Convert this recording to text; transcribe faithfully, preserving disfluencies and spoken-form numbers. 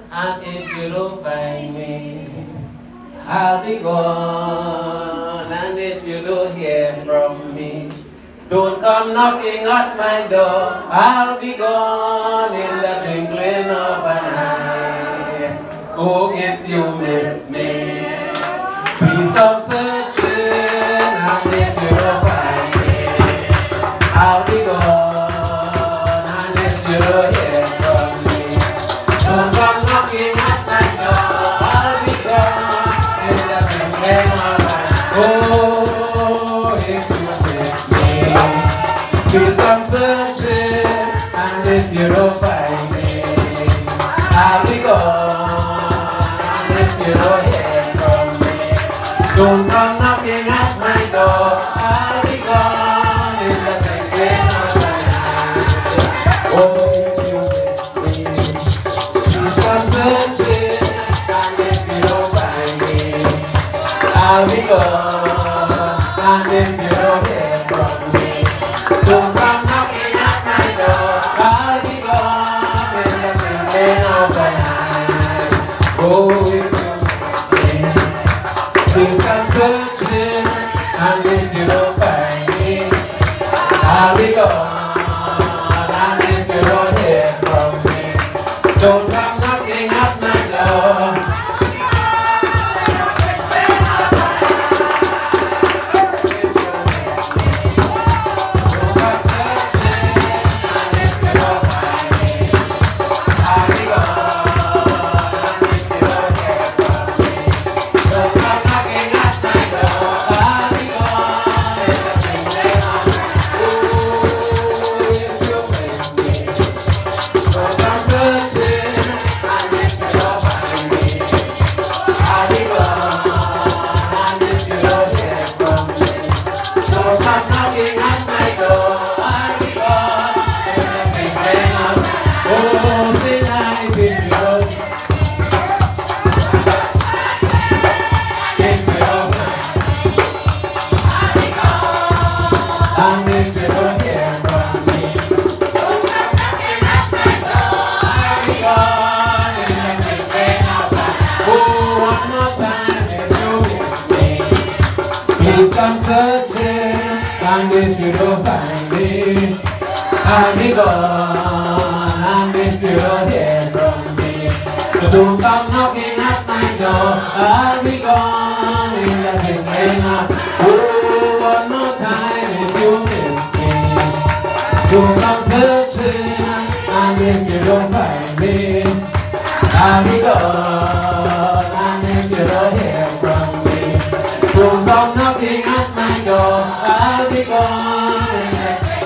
And if you don't find me, I'll be gone. And if you don't hear from me, don't come knocking at my door. I'll be gone in the twinkling of an eye. Oh, if you miss me, please stop searching. And if you don't find me, I'll be gone. And if you don't hear from me, don't come knocking at my door. I'll be gone in the twinkling of an eye. Oh, if you miss me, please come searching. And if you don't find me, I'll be gone. And if you don't hear from me, don't come knocking at my door. I'll be gone in the twinkling of an eye. Oh, if you miss me, please come searching. And if you don't find me, I'll be gone. And if you don't hear from me, don't come knocking at my door. I'll be gone in the twinkling of an eye. Oh, if you miss me, please come searching. And if you don't find me, I'll be gone. And if you don't hear from me, don't come knocking at my door. Come searching, and if you don't find me, I'll be gone. And if you don't hear from me, so don't come knocking at my door. I'll be gone in the twinkling of. Oh, one more time if you miss me. Don't come searching, and if you don't find me, I'll be gone. And if you don't hear from me, don't come knocking at my door. I'll be gone.